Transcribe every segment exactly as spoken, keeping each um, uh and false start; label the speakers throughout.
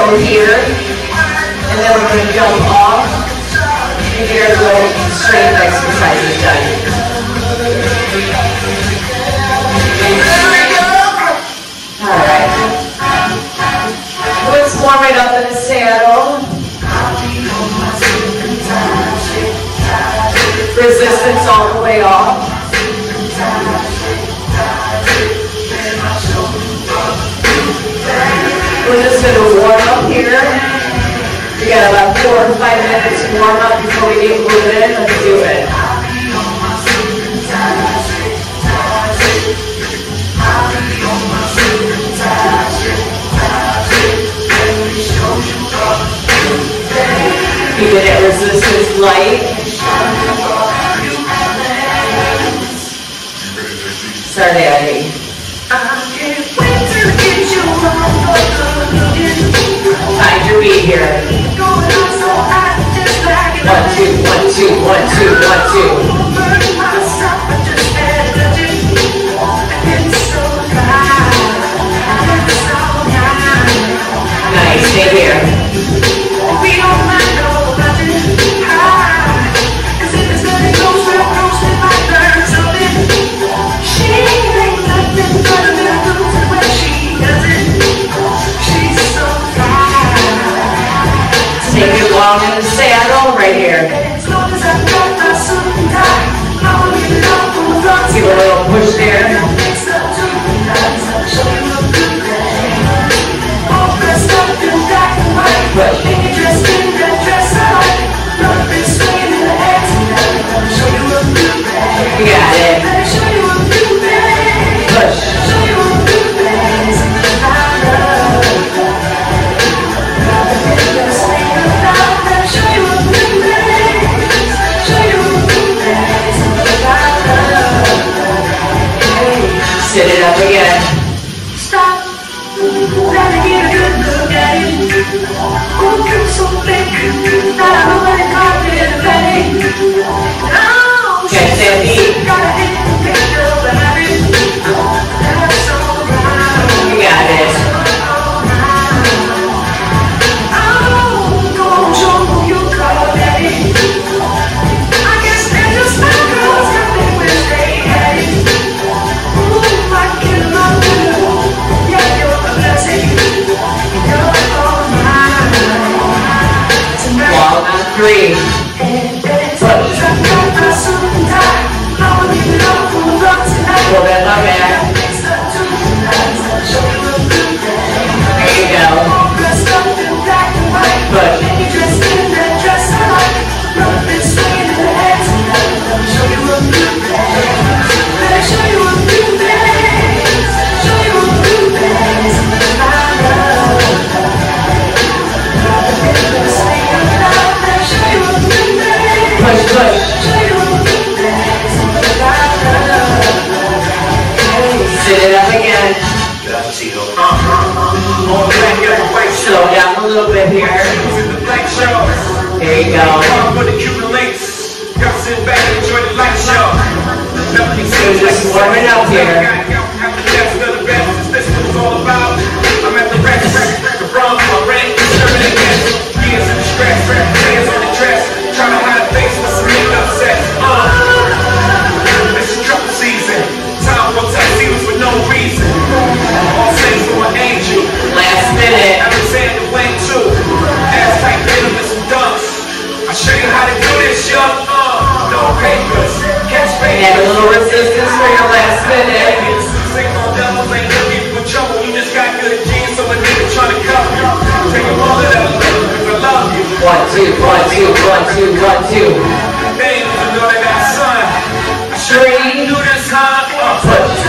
Speaker 1: go here, and then we're going to jump off and get our little strength exercises done. Alright. Let's warm it up in the saddle. Resistance all the way off. We're just going to warm up here. We got about four or five minutes to warm up before we get moving. Let's do it. Keeping it resistance light. Start adding. Find your beat here. One, two, one, two, one, two, one, two. Nice, stay here. Take it long in the saddle, right here. See a little push there. Push. You got it. Push. Sit it up again.
Speaker 2: Stop. Let me get a good look at it. Oh, you're so thick. Not a nobody carpet ready. Oh,
Speaker 1: catch that beat.
Speaker 2: Gotta hit the picture of it. That's alright.
Speaker 1: You got it.
Speaker 2: Oh, go on, show me your car, daddy. I guess they're just my girls that they wish they had it.
Speaker 1: Long on three. Push. Pull that up back. There you go. Push. Push, push. Sit it up again. Slow down a little bit here. There you go. So just warm it up here. I'm at the rest, the bronze, my ring, serving again. Years in the stress, hands on the dress, trying to hide a face with some makeup set. Uh, it's trouble season, time for tattoos for no reason. All things for an angel. Last minute. Alexander Wang too. Ass tight, rhythm and some dunks. I'll show you how to do this, young. Uh, no papers, catch papers. Have a little resistance for your last minute. Sing on devils ain't looking for trouble. You just got good genes, so a nigga trying to cover you. Take a mother that I love you, I love you. One, two, one, two, one, two, one, two. Hey, I know I got a son. I sure ain't do this, huh? Uh, push.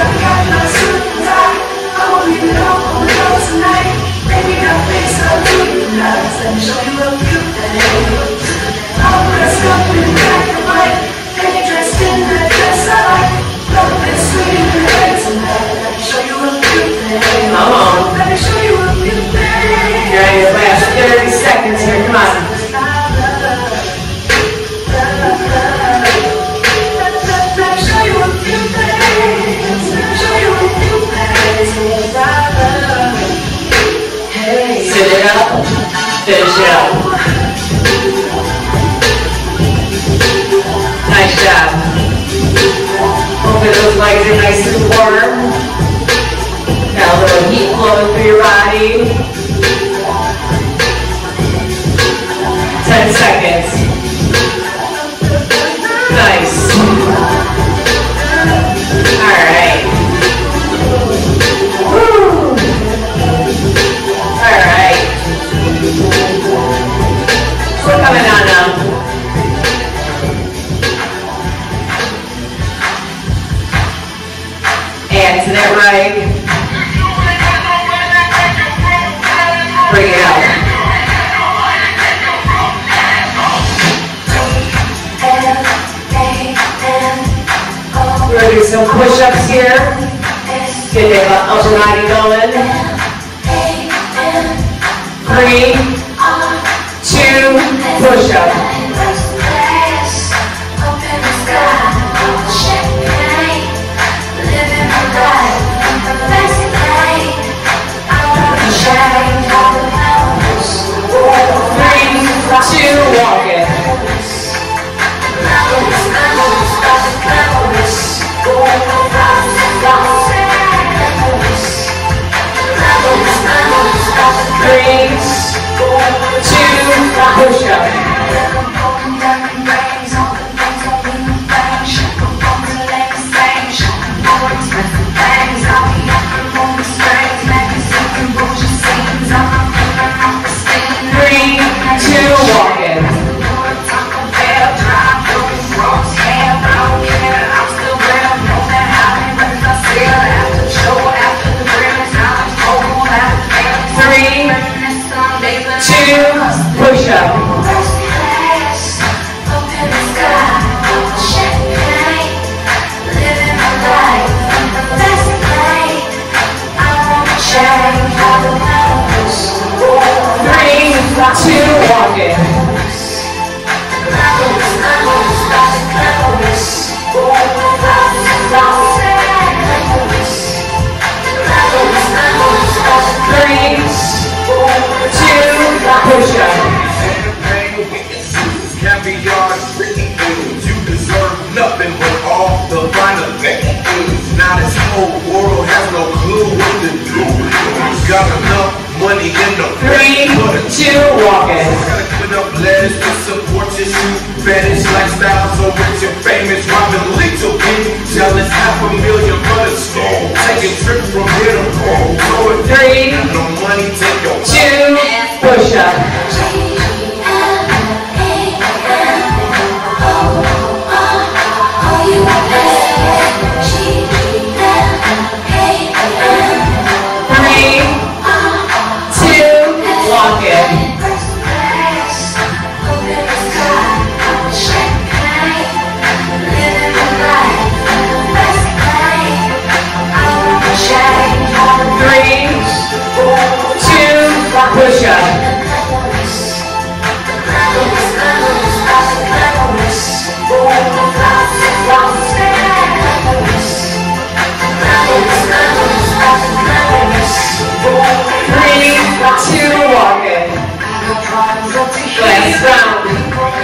Speaker 1: Come on. You're in your last thirty seconds here. Come on.
Speaker 3: Finish it up. Nice job. Hopefully those legs are nice and warm. Got a little heat flowing through your body. ten seconds. Nice. All right. Woo. All right. We're coming on now. And to that right. Bring it out. We're going to do some push-ups here. Get the upper body going. Three, two, push-up. Three, two, walk it. Three, two, push up. Three, two, walk it. Two, push up. Three, two, walk it. Three, two, push up.
Speaker 1: Caviar, freaking foods. You deserve nothing but all the finer things. Now this whole world has no clue what to do. Got enough money in the
Speaker 3: Three, two, walk it.
Speaker 1: Gotta put up letters to support your shoes. Vanish lifestyle, so rich and famous. Robin Little King, jealous half a million for the store. Take a trip from here to home.
Speaker 3: Three,
Speaker 1: no money, take your
Speaker 3: two, push up. Three, two, walk it. Three, two, push up. Three, two, walk it. Last round.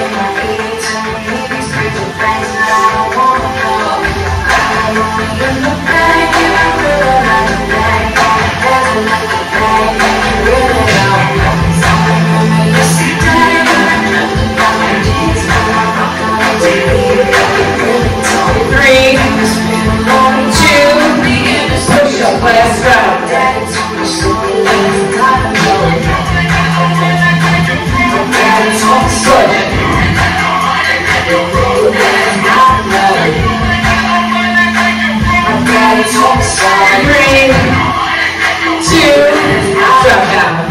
Speaker 3: Three, two, push up. Last round. Three, two, drop down.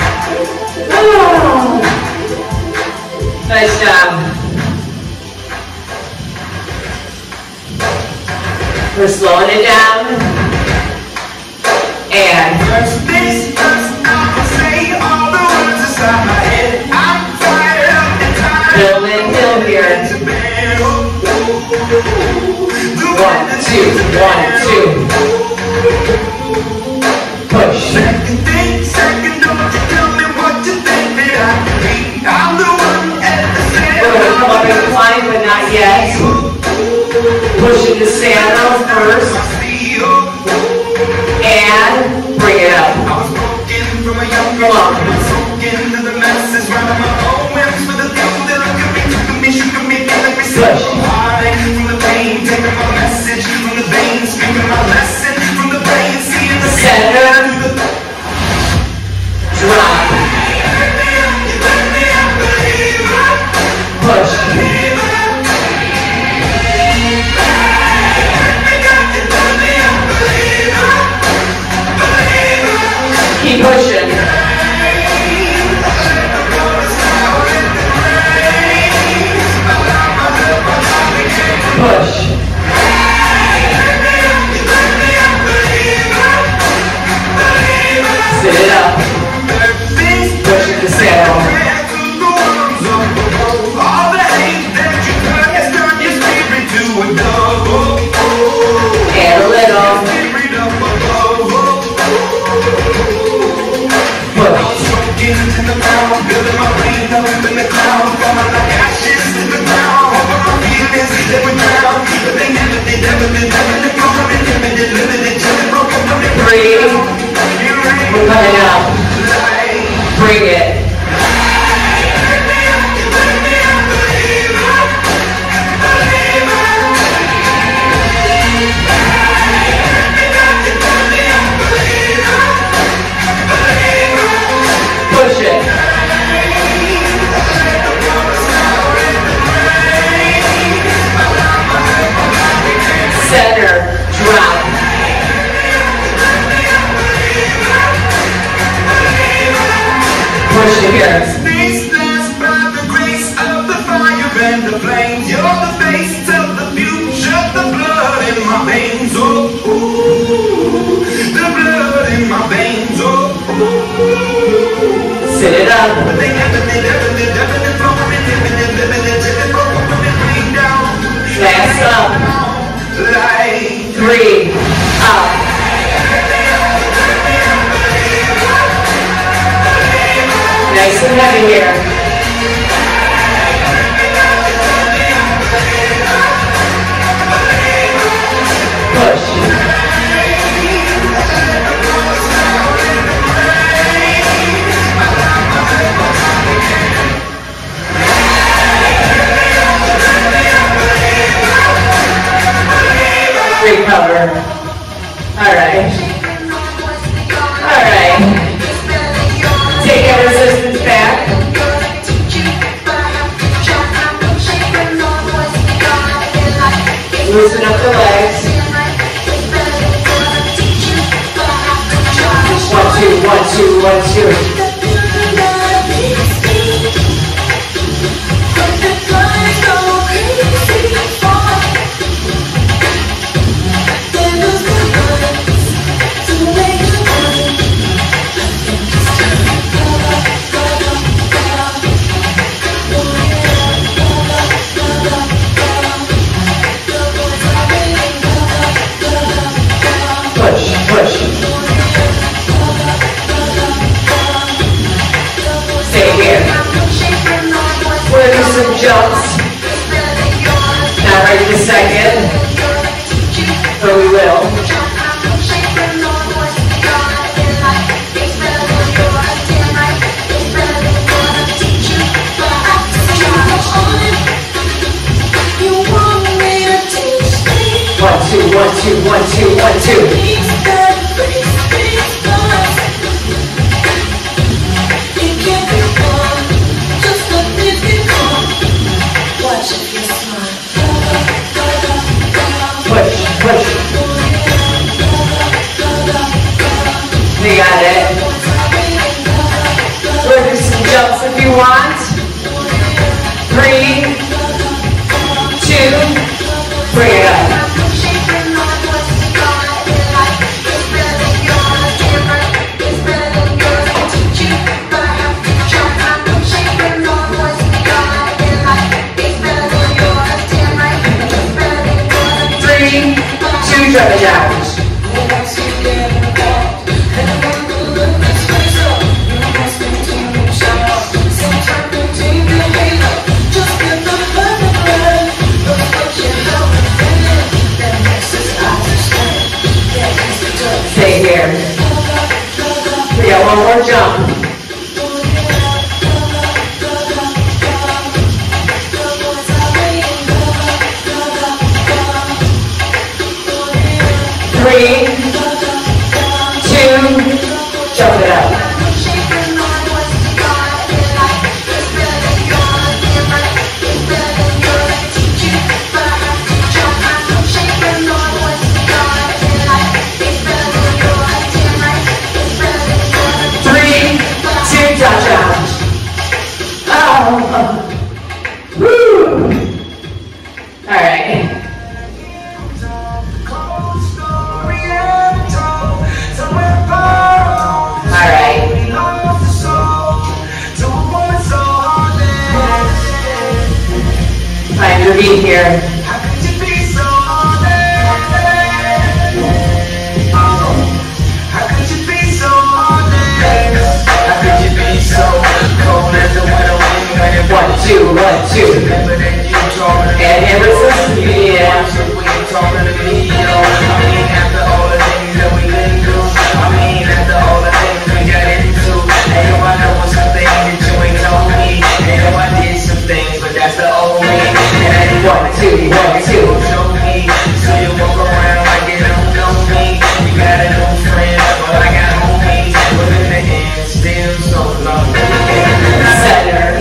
Speaker 3: Woo. Nice job. We're slowing it down. And
Speaker 1: First this, first I'ma say all the words inside my head. I'm tired of the time.
Speaker 3: build and build here. One, two, one, two. Push.
Speaker 1: Second thing, second, don't you tell me what you think that
Speaker 3: yet. Pushing the sandals first. And bring it up. Come on. Push. Center. Drop. Push. Keep pushing. Push. Sit it up. Pushing the saddle. And a little. Three. We're coming up. Bring it. Push it. Center. Drop. Push it here.
Speaker 1: Space blessed by the grace of the fire and the flames. You're the face of the future, the blood in my veins. Oh, ooh, the blood in my veins. Oh, ooh.
Speaker 3: Sit it up. Last up. Three. Up. Nice and heavy here. Push. Recover. All right. All right. Take that resistance back. Loosen up the legs. One, two, one, two, one, two. Push, push. Stay here. We're gonna do some jumps. Not right this second, but we will. One, two, one, two, one, two, one, two. Push, push. We got it. We'll do some jumps if you want. Three, two, bring it up. Two jumping jacks. right. All right. Find your beat here. One, two, one, two. And ever since the began.
Speaker 1: Talking to me, yo. I mean, after all the things that we been through. I mean, after all the things we got into. Hey, yo, I know some things that you ain't told me. Hey, yo, I did some things, but that's the old me. And I didn't
Speaker 3: One, two, one, two.
Speaker 1: know me. So you walk around like you don't know me. You got a new friend, but I got homies. But in the end, still so lonely.
Speaker 3: Center.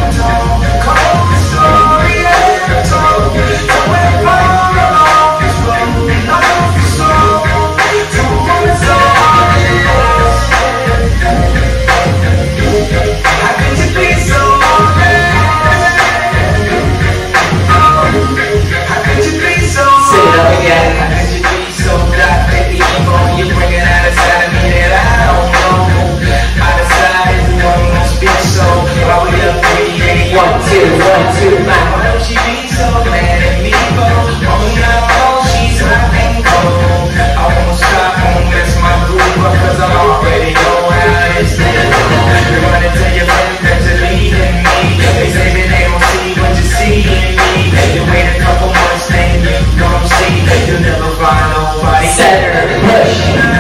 Speaker 3: One, two, one, two, five.
Speaker 1: Why don't she be so mad at me, bro? Oh, no, she's hot and cold. I won't stop, won't mess my groove up, cause I'm already know how it's done. You're gonna tell your friends that you're leaving me. They say that they don't see what you see in me. You wait a couple months, then you gon' see. You'll never find nobody.
Speaker 3: Center, push.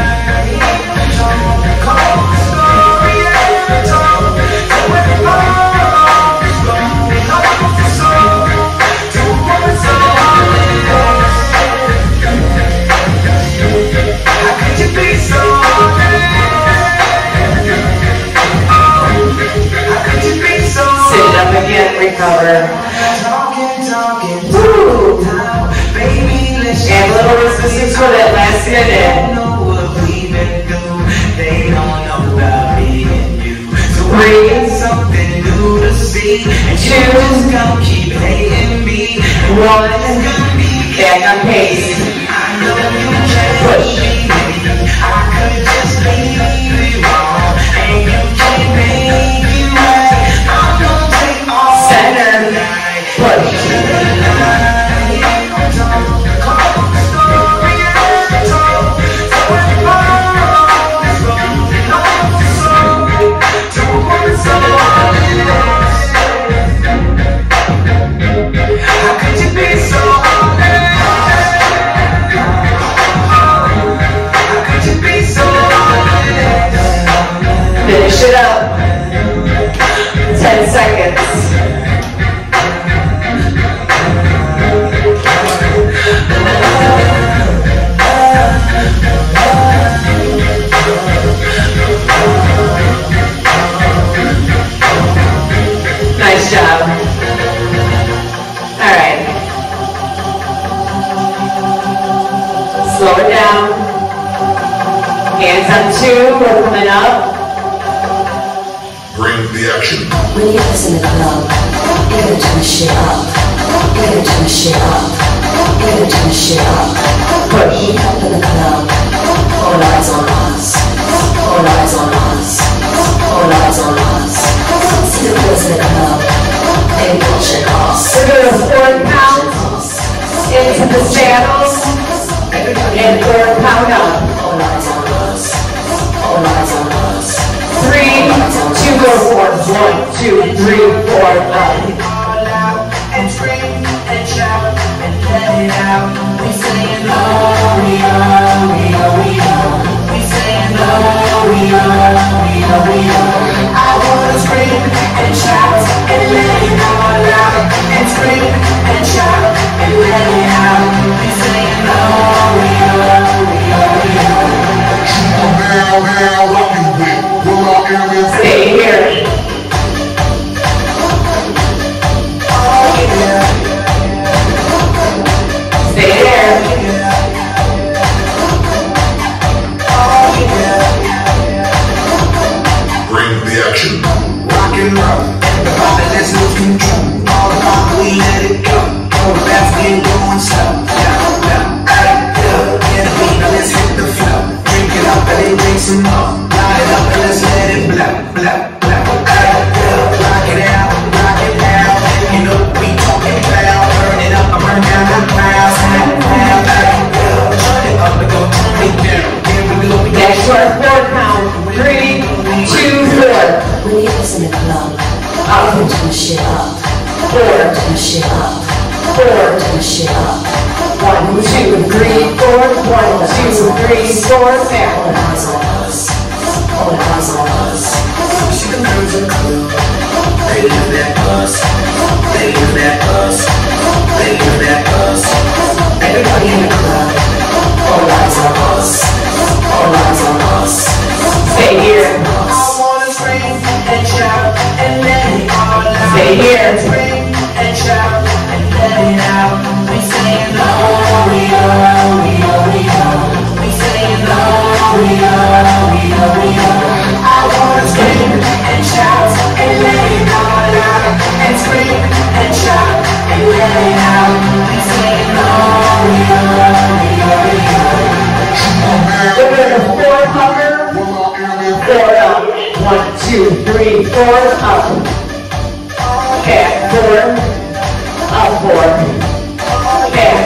Speaker 3: Again, recover. Woo! And a little resistance for that last minute. Three, two, one, back on pace. Push. Center, push.
Speaker 1: How could you be so honest? How could you be so honest?
Speaker 3: Finish it up. Ten seconds. Nice job. All right. Slow it down. Hands on two. We're coming up.
Speaker 4: Bring the action.
Speaker 5: When you was in the club, you gotta turn the shit up. You gotta turn the shit up. You gotta turn the shit up.
Speaker 3: Push.
Speaker 5: We come to the club. All eyes on us. All eyes on us. All eyes on us. See the boys in the club. They bullshit us.
Speaker 3: We're doing a four count into the saddles and four count up.
Speaker 5: All eyes on us. All eyes on us.
Speaker 3: Three, two, go four. One, two, three, four, five.
Speaker 1: All out and scream and shout and let it out. We saying oh, we are, we are, we are. We saying oh, we are, we are, we are. I wanna scream and shout and let it all out. And scream and shout and let it out. We saying oh, we are, we are, we are.
Speaker 4: Now, now, rock you with. Will I ever
Speaker 3: Stay here.
Speaker 6: going slow. Hey, yeah, get a beat, now let's hit the flow. Drink it up and then drink some more. Light it up and let's let it blow, blow, blow. Hey, yeah, rock it out, rock it out. You know what we talking about. Burn it up, I burn down the clouds. Hey, yeah, turn it up and go turn it down. Here we go.
Speaker 3: Next to our four count. Three, two, four.
Speaker 5: When you was in the club, I would turn shit up. Four, turn shit up. Four, turn shit up.
Speaker 3: One, two, three, four. One, two, three, four. Back.
Speaker 5: All eyes on us. All eyes on us.
Speaker 6: She the girls in the club. They live that bus. They live that bus. They live that bus.
Speaker 5: Everybody in the club. All eyes on us. All eyes on us.
Speaker 3: Stay here.
Speaker 6: I wanna scream and shout and let it all out.
Speaker 3: Stay here.
Speaker 6: Scream and shout and let it out. We saying oh, we oh, we oh, we oh. We saying oh, we oh, we oh, we oh. I wanna scream and shout and let it all out. And scream and shout and let it out. We saying oh, we oh, we oh, we oh.
Speaker 3: Look at the four cover. Four up. One, two, three, four up. Back. Four. Up. Four. Back.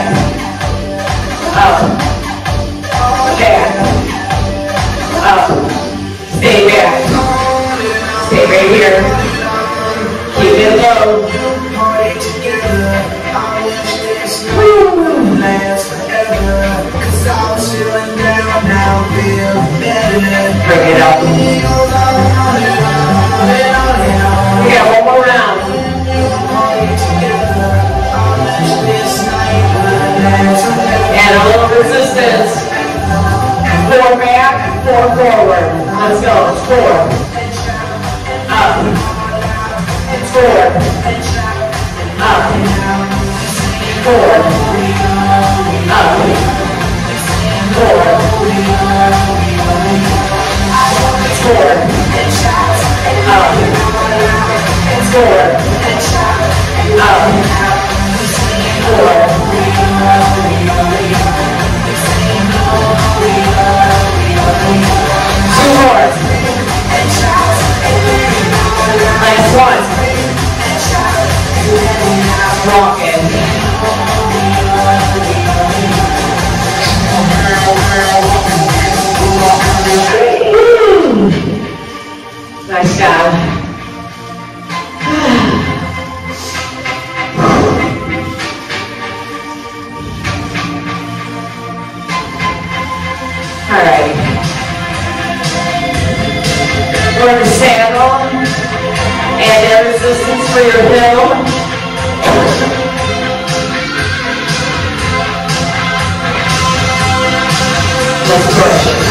Speaker 3: Up. Back. Up. Stay back. Stay right here. Keep it low.
Speaker 6: Party together. I wish this would last forever. Cause I was feeling down, now I feel better.
Speaker 3: Bring it up.
Speaker 6: It goes on and on and on and on.
Speaker 3: We got one more round.
Speaker 6: Party together. I wish this night would last forever.
Speaker 3: And a little resistance. Four back, four forward. Let's go. Four. Up. Four. Up. Four. Up. Four. Four. Up. Four. Up. Four. Two more. Nice one. Rockin'. Woo. Nice job. All right. We're in the saddle and air resistance for your hill. Let's push.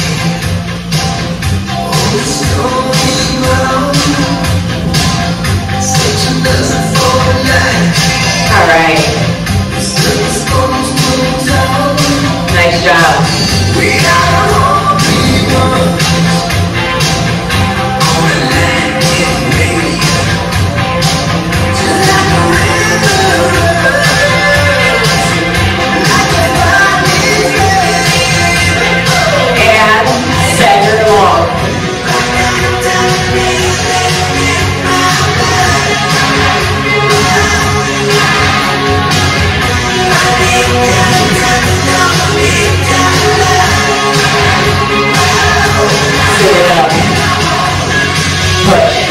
Speaker 3: All right. Nice job. And center long. Sit it up. Push.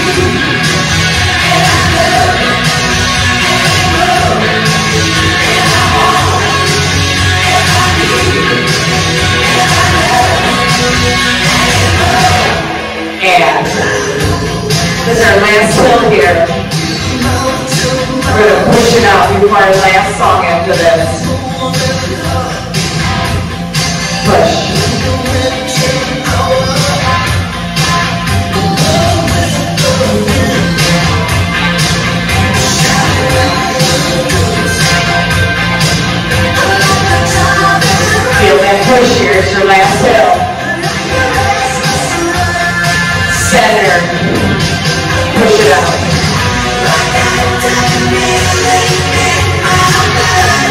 Speaker 3: And this is our last hill here. We're going to push it out before our last song after this. Push. Feel that push here, it's your last hill. Center. Push it out.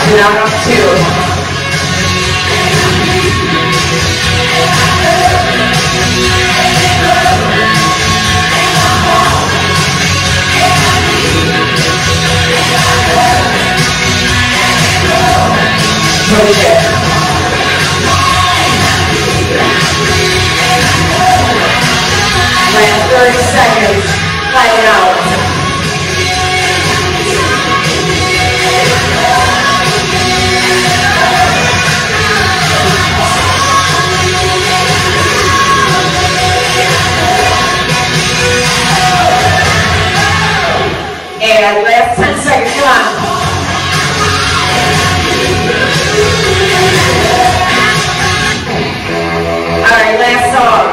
Speaker 3: Do not up two. Push it. Last thirty seconds. Fight it out. And last ten seconds, come on. All right, last song.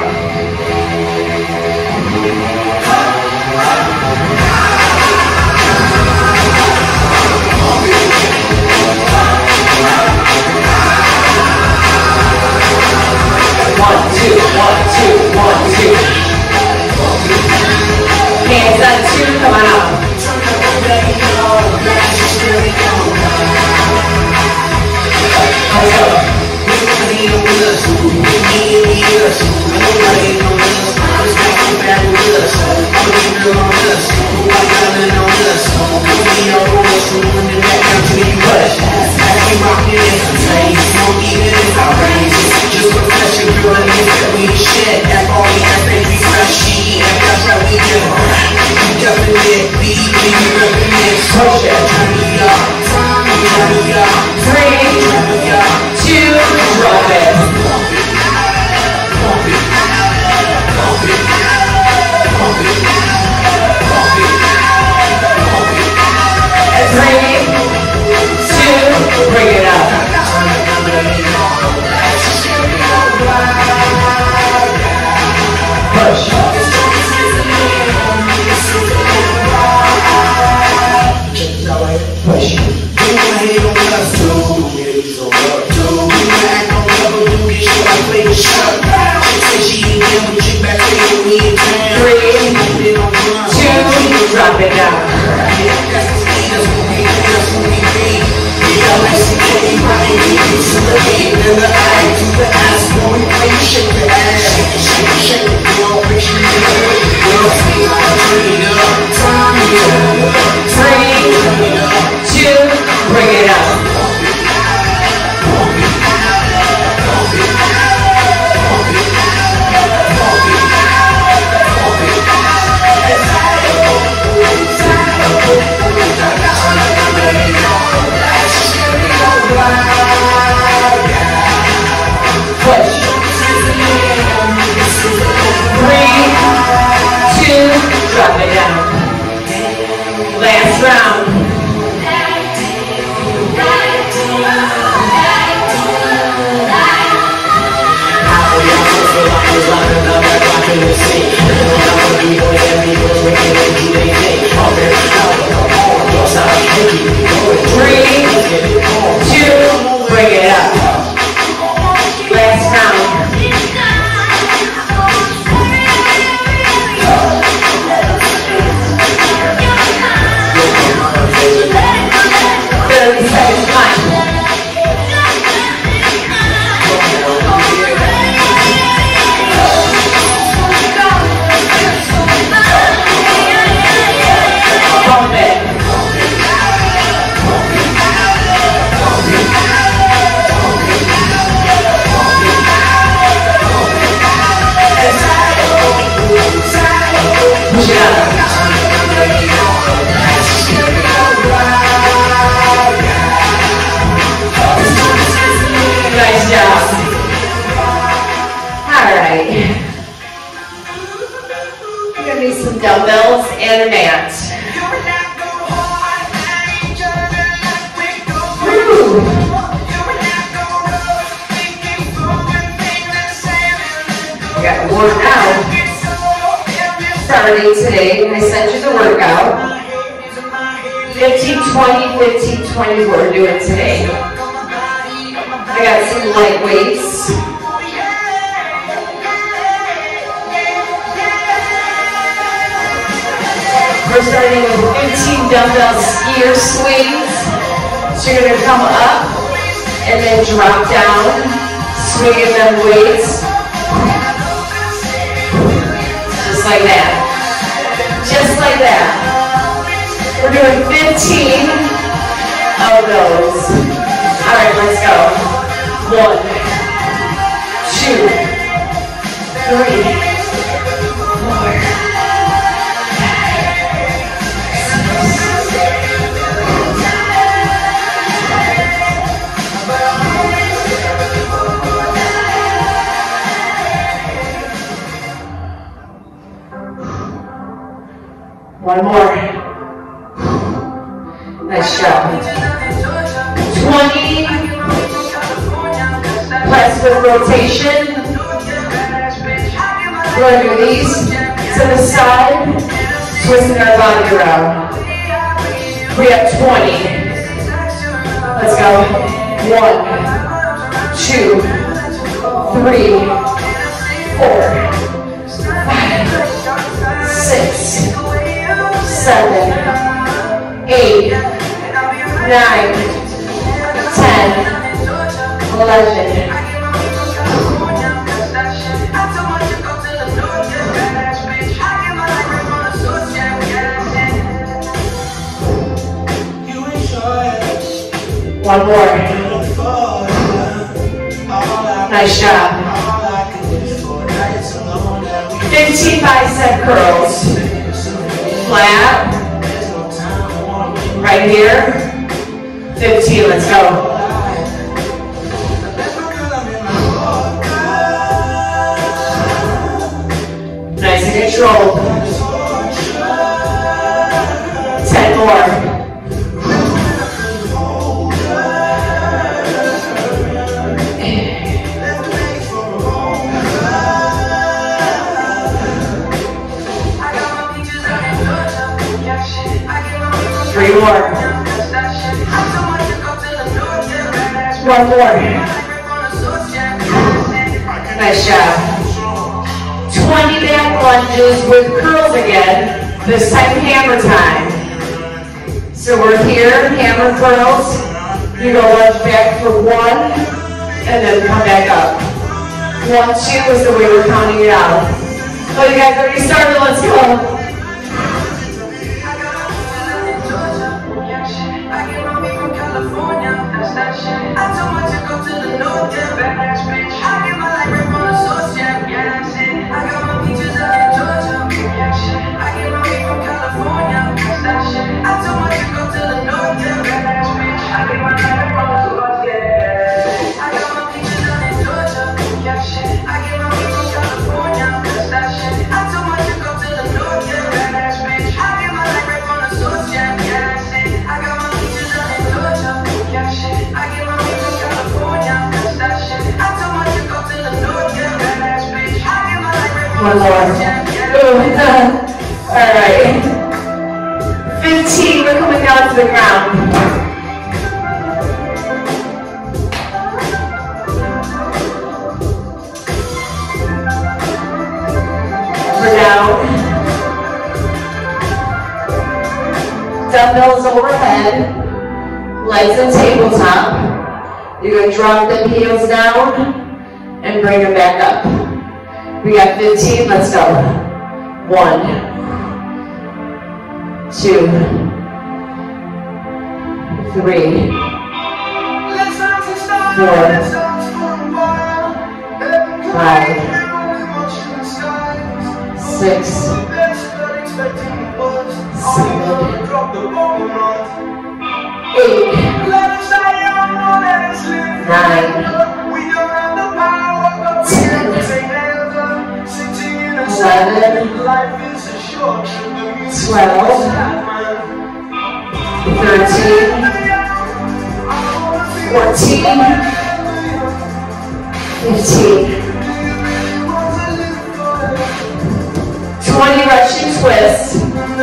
Speaker 3: One, two, one, two, one, two. Hands on two, come on up. Three, two, drop it. Three, two, bring it up. Push. Push. Three, two, drop it down. Three, two, bring it up. Push. Three, two, drop it down. Last round. Three, two, bring it up. Last round. thirty seconds, time. Pump it. Push it up. Nice job. All right. We're gonna need some dumbbells and a mat. Woo. We got to work out. Starting today, I sent you the workout. fifteen twenty, fifteen twenty is what we're doing today. I got some light weights. We're starting with fifteen dumbbell skier swings, So you're gonna come up and then drop down, swinging them weights. Just like that. Just like that. We're doing fifteen of those. All right, let's go. One, two, three, four, one more. Nice job. twenty plus with rotation. We're going to do these to the side, twisting our body around. We have twenty. Let's go. One, two, three, four, five, six, seven, eight, nine, ten, eleven. One more. Nice job. fifteen bicep curls. Flat. Right here. fifteen, let's go. Nice and controlled. ten more. Three more. One more. Nice job. twenty back lunges with curls again. This time hammer time. So we're here, hammer curls. You go lunge back for one, and then come back up. One, two is the way we're counting it out. Oh, you guys already started, let's go. One more. All right. fifteen, we're coming down to the ground. We're down. Dumbbells overhead. Legs and tabletop. You're going to drop the heels down and bring them back up. We got fifteen, let's go. One, two, three, four, five, six, seven, eight, nine, ten, eleven, twelve, thirteen, fourteen, fifteen, twenty Russian twists.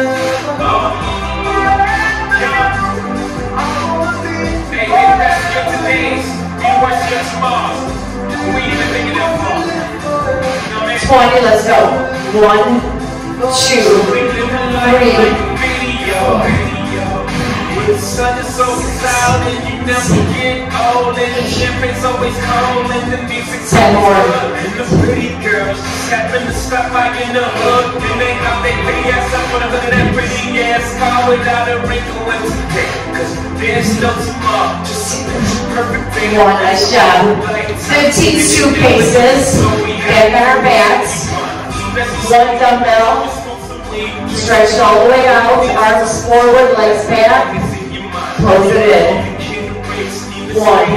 Speaker 3: twenty, let's go. One, two, three, four,
Speaker 1: sun is always out and you never get old, and the champagne's always cold and the music's always good, and the pretty girls just happen to stop by in the hood, and they got their pretty ass up on the hood of that pretty ass car without a wrinkle in today, cause there's no tomorrow, just a perfect day.
Speaker 3: One, nice job. fifteen suitcases, and our bags, one dumbbell, stretched all the way out, arms forward, legs back, close it in. One,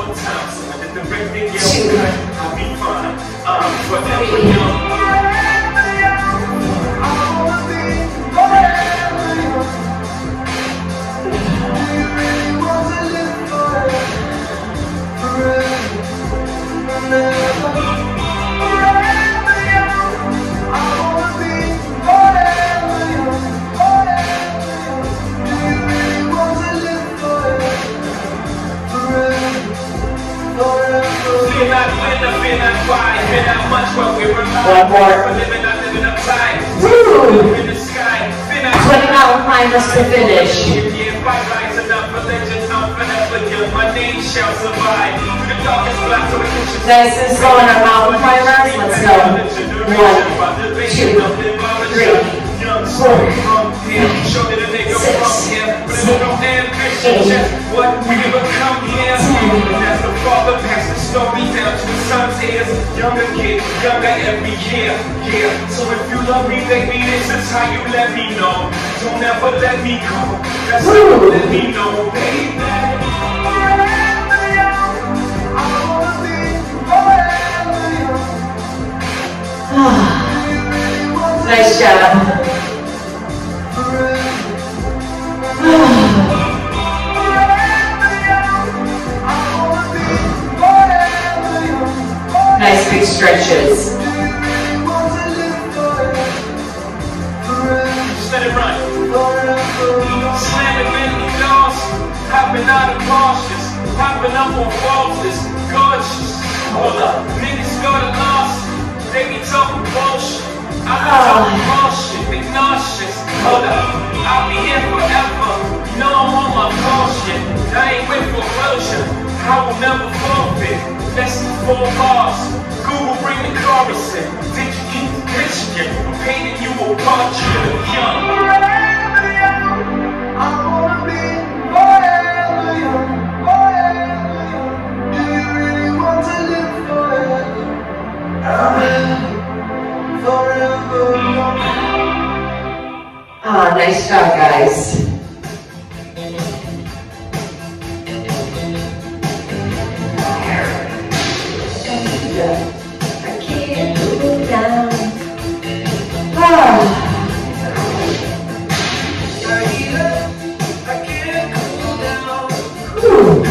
Speaker 3: two, three. One more. Woo! twenty mountain climbers to finish. Nice and slow on our mountain climbers. Let's go. One, two, three, four, six, seven, eight,
Speaker 1: what we become here. As the father passed the story down to his son's ears. Younger kid, younger every year. Yeah. So if you love me, baby, this is how you let me know. Don't ever let me go. That's how you let me know, baby.
Speaker 3: Nice job. Nice big stretches.
Speaker 1: Just let it run. Slamming many doors, hopping out of cautious, popping up on falses, gorgeous. Hold up, niggas go to lost, they be talking bullshit. I be talking bullshit, they nauseous. Hold up, I'll be here forever. You know I'm on my bullshit. I ain't with for closure. I will never forfeit. Less than four bars. Google bring the chorus in. Did you eat the Michigan? I'm painting you a portrait of young. Forever young. I wanna be forever young. Forever young. Do you really want to live forever? Forever young.
Speaker 3: Ah, nice job, guys. I can't go down. Ah.
Speaker 1: I can't go down.
Speaker 3: Whew.